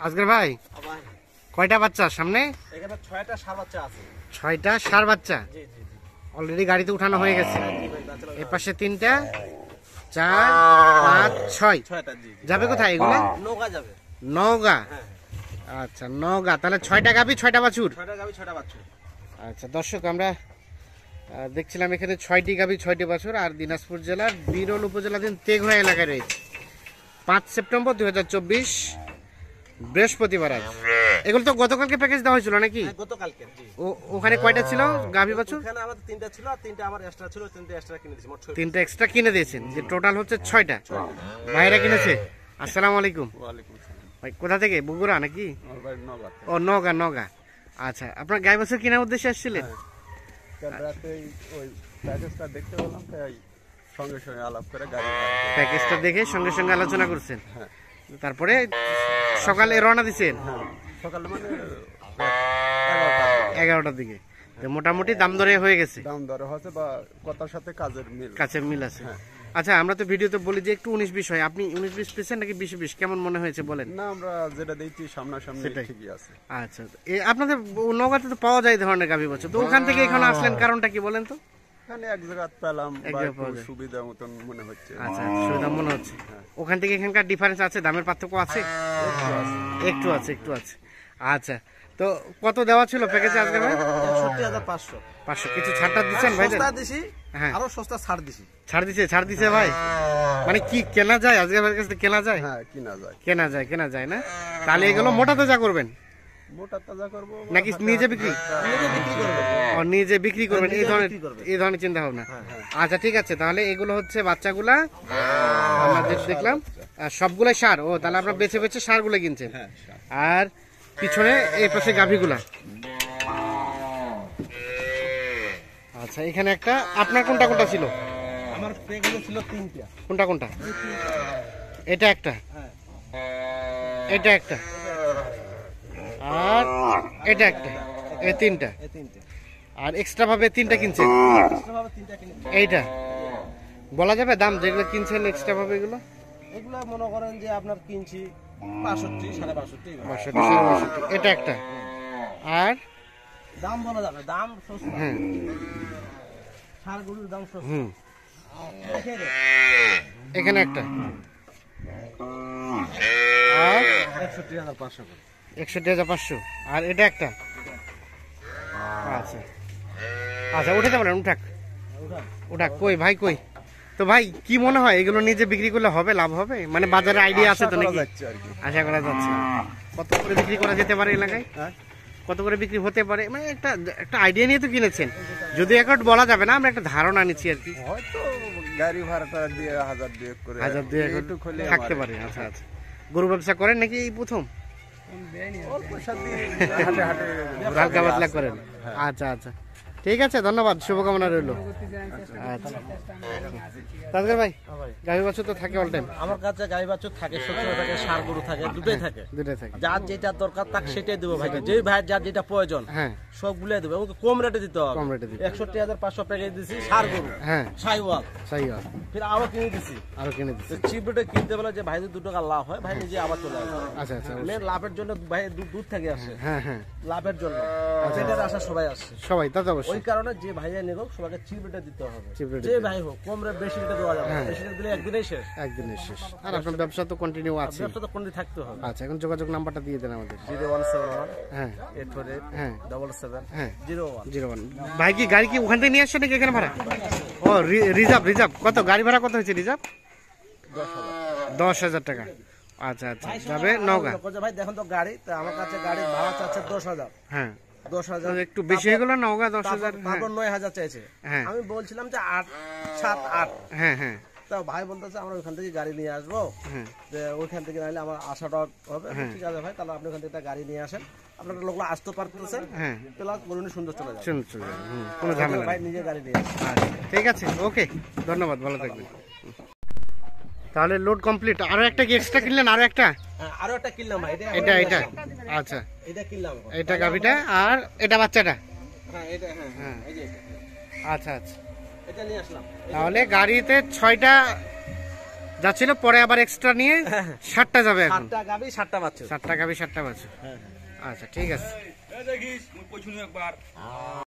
আজকের ভাই কয়টা বাচ্চা সামনে? এখানে 6টা ষাঁড় বাচ্চা আছে। 6টা ষাঁড় বাচ্চা জি জি জি। অলরেডি গাড়িতে উঠানো হয়ে গেছে। এই পাশে 3টা 4 5 6 6টা জি। যাবে কোথায় এগুলো? নওগাঁ যাবে। নওগাঁ। হ্যাঁ। আচ্ছা নওগাঁ, তাহলে 6টা গাভী 6টা বাছুর। 6টা গাভী 6টা বাচ্চা। আচ্ছা দর্শক, আমরা দেখছিলাম এখানে 6টি গাভী 6টি বাছুর, আর দিনাজপুর জেলার বিরল উপজেলাধীন তেঘরা এলাকায় রয়েছে। 5 সেপ্টেম্বর 2024 বৃহস্পতিবার আজ। এগুলো তো গতকালকে প্যাকেজ দেওয়া হয়েছিল নাকি? গতকালকে জি। ওখানে কয়টা ছিল গাভী বাছুর? ওখানে আমাদের 3টা ছিল আর 3টা আমার এক্সট্রা ছিল, 3টা এক্সট্রা কিনে দিয়েছি, মোট 6টা। 3টা এক্সট্রা কিনে দিয়েছেন, যে টোটাল হচ্ছে 6টা। ভাইরা কিনেছে। আসসালামু আলাইকুম। ওয়ালাইকুম আসসালাম। ভাই কোথা থেকে? বগুড়া নাকি? আমার বাড়ি নওগাঁ। ও নওগাঁ। নওগাঁ। আচ্ছা, আপনার গাই বাছুর কেনার উদ্দেশ্যে আসছিলেন? কাল রাতে ওই প্যাকেজটা দেখতে পেলাম, তাই সঙ্গে সঙ্গে আলাপ করে গাড়ি প্যাকেজটা দেখে সঙ্গে সঙ্গে আলোচনা করছেন। হ্যাঁ। তারপরে সকালে রওনা দিছেন সকালে মানে 11টার দিকে। তো মোটামুটি দাম দরে হয়ে গেছে, দাম দরে হচ্ছে বা কথার সাথে কাজের মিল আছে। আচ্ছা, আমরা তো ভিডিওতে বলি যে একটু 19-20 হয়, আপনি 19-20 পেয়েছেন নাকি 20-20? কেমন মনে হয়েছে বলেন? না, আমরা যেটা দেখছি সামনাসামনি ঠিকই আছে। আচ্ছা, আপনাদের নওগাঁতে তো পাওয়া যায় এই ধরনের গাভী বাছুর, তো ওখান থেকে এখানে আসলেন কারণটা কি বলেন তো? এখানে এক জায়গা পেলাম, সুবিধা মতন মনে হচ্ছে। আচ্ছা, সুবিধা মনে হচ্ছে। ওখান থেকে এখানকার ডিফারেন্স আছে, দামের পার্থক্য আছে? একটু আছে। আচ্ছা, তো কত দেওয়া ছিল প্যাকেজে আজকে ভাই? ৬৭,৫০০। 500 কিছু ছাড়টা দিচ্ছেন ভাই? সস্তা দিছি, হ্যাঁ আরো সস্তা ছাড় দিছি। ছাড় দিছে ভাই। মানে কি কেনা যায় আজকে ভাইয়ের কাছে? কেনা যায়? হ্যাঁ, কেনা যায় না? তাহলে এগুলো মোটা তাজা করবেন মোটা তাজা করব নাকি নিজে বিক্রি? নিজে বিক্রি করবেন, এই ধরনের চিন্তা ভাবনা। আচ্ছা ঠিক আছে, তাহলে এগুলো হচ্ছে বাচ্চাগুলা আমরা দেখলাম, সবগুলাই সার। ও তাহলে আপনারা বেছে বেছে সারগুলো কিনছেন। আর পিছনে এই পাশে গাভীগুলা। আচ্ছা, এখানে একটা আপনার কোনটা ছিল? আমার প্যাকেজে ছিল 3টা। কোনটা? এটা একটা, এটা একটা, আর এটা একটা, এই 3টা। আর এক্সট্রা ভাবে 3টা কিনছেন? এইটা বলা যাবে দাম যেগুলো কিনছেন এক্সট্রা ভাবে? এগুলো মনে করেন যে আপনার কিনছি ৬২, ৬৫। এটা একটা, আর দাম বলা যাবে, দাম সস্তা। হ্যাঁ, সারগুলোর দাম সস্তা। এখানে একটা, আর ৬১,৫০০। ৬১,৫০০। আর এটা একটা। আচ্ছা উঠে যাবেন, উঠাক। কই ভাই কই? তো ভাই কি মনে হয় এগুলো নিজে বিক্রি করলে হবে, লাভ হবে? মানে বাজারে আইডিয়া আছে তো নাকি? আশা করা যাচ্ছে। কত করে বিক্রি করা যেতে পারে এলাকায়? কত করে বিক্রি হতে পারে? মানে একটা আইডিয়া নিয়ে তো কিনেছেন, যদি এখন বলা যাবে না, আমরা একটা ধারণা নিচ্ছি আর কি। হয়তো গাড়ি ভাড়াটা দিয়ে ১,০০০ করে থাকতে পারে। আচ্ছা, গরু ব্যবসা করেন নাকি এই প্রথম? হালকা পাতলা করেন। আচ্ছা, ঠিক আছে, ধন্যবাদ, শুভকামনা রইল। আচ্ছা তাজগার ভাই, গাভী বাছুর তো থাকে অল টাইম? আমার কাছে গাভী বাছুর থাকে, সবসময় থাকে, ষাঁড় গরু থাকে, দুটোই থাকে। যার যেটা দরকার তাকে সেটাই দেবো ভাই। যে ভাই যার যেটা প্রয়োজন সবগুলাই দেবো, আমাকে কম রেটে দিতে হবে। ৬১,৫০০ প্যাকেজ দিছি ষাঁড় গরু, সাইওয়াল। ফির আরো কিনে দিছি। চিপ রেটে কিনতে বলে যে ভাই 2 টাকা লাভ হয়, ভাই নিজে আবার চলে আসে। আচ্ছা, মেন লাভের জন্য ভাই দুধ থেকে আসে। লাভের জন্য আশা সবাই আসছে, সবাই তা তো অবশ্যই। ওই কারণে যে ভাইয়া নেব সবাইকে চিপ রেটে দিতে হবে। যে ভাই হোক, কম রেট বেশি রেটে দেওয়া যাবে না। বেশি রেটে দিলে একদিনেই শেষ। আর আপনার ব্যবসা তো কন্টিনিউ আছে? ব্যবসা তো কন্টিনিউ থাকতে হবে। আচ্ছা, এখন যোগাযোগ নাম্বারটা দিয়ে দেন আমাদের। 0171 848 77 01। ভাই কি গাড়ি কি ওখান থেকে নিয়ে আসছে নাকি এখানে ভাড়া? ও রিজার্ভ। কত গাড়ি ভাড়া কত হয়েছে রিজার্ভ? 10,000 টাকা। আচ্ছা, যাবে নওগাঁ। ভাই দেখুন তো গাড়ি, আমার কাছে গাড়ি ভাড়া চাচ্ছে 10,000। 10,000 একটু বেশি হয়ে গেল। নওগাঁ 10,000, তারপর 9,000 চাইছে। আমি বলছিলাম যে 8, 7, 8। তা ভাই বলতেছে আমরা ওইখান থেকে গাড়ি নিয়ে আসবো, ওইখান থেকে নাহলে আমার আসাটা হবে। ঠিক আছে ভাই, তাহলে আপনি ওখান থেকে গাড়ি নিয়ে আসেন, আপনার লোকগুলো আসতে পারতেছেন, প্লাস গরুনি সুন্দর চলে যাবে, কোনো ঝামেলা ভাই নিজে গাড়ি নিয়ে আসেন। ঠিক আছে, ওকে, ধন্যবাদ, ভালো থাকবেন। তাহলে লোড কমপ্লিট। আরো একটা কি এক্সট্রা কিনলেন? আরো একটা কিনলাম ভাই। এটা আচ্ছা, এটা কিনলাম, এটা গাভীটা, আর এটা বাচ্চাটা। আচ্ছা, এটা নিয়ে আসলাম। তাহলে গাড়িতে 6টা যাচ্ছিল, পরে আবার এক্সট্রা নিয়ে 7টা যাবে এখন। 7টা গাবি 7টা বাচ্চা। 7টা গাবি 7টা বাচ্চা। আচ্ছা ঠিক আছে।